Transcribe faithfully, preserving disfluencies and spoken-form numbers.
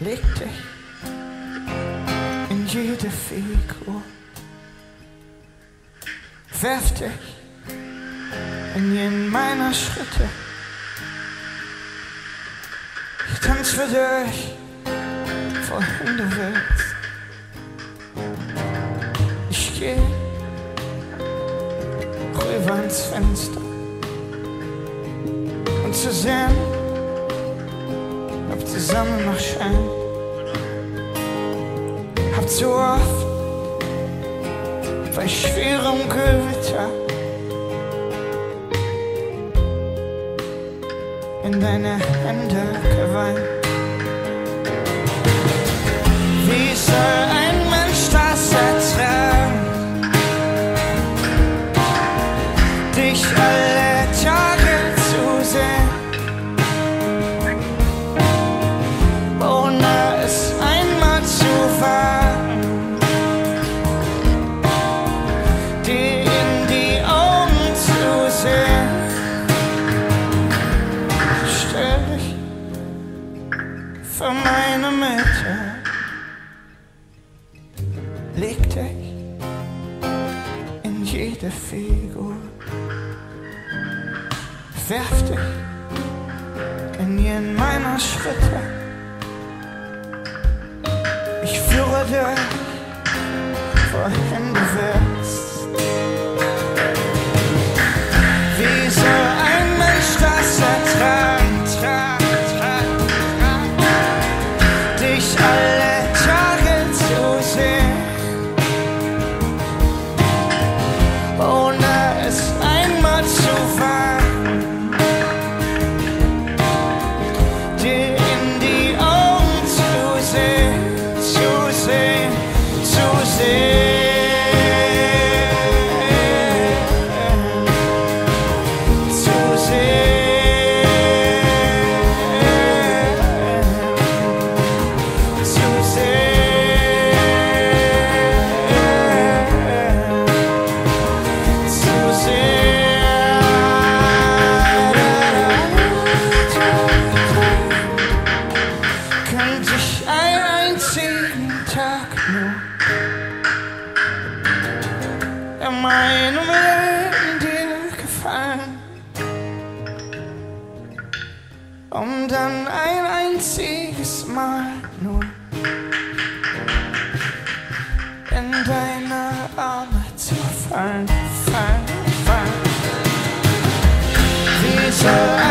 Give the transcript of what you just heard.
leg dich in jede Figur, werf dich in jeden meiner Schritte. Ich tanz für dich, wohin du willst. Ich geh rüber ans Fenster, um zu sehen, ob die Sonne noch scheint. Hab zu oft bei schwerem Gewitter in deine Hände geweint. Wie soll ein Mensch das ertragen, dich alle Tage zu sehen, ohne es einmal zu wagen, dir in die Augen zu sehen. Stell dich für meine Mitte, leg dich in jede Figur, werf dich in jeden meiner Schritte. Ich führe dich, wohin du willst. Wie soll ein Mensch das ertragen, tragen, tragen, tragen, dich alle Tage zu sehen, ohne es einmal zu wagen, dir in die Augen zu sehen, zu sehen, zu sehen, zu sehen, zu sehen, zu sehen. Könnte ich einen einzigen Tag nur in meinem Leben dir gefallen, um dann ein einziges Mal nur in deine Arme zu fallen, fallen, fallen. Wie soll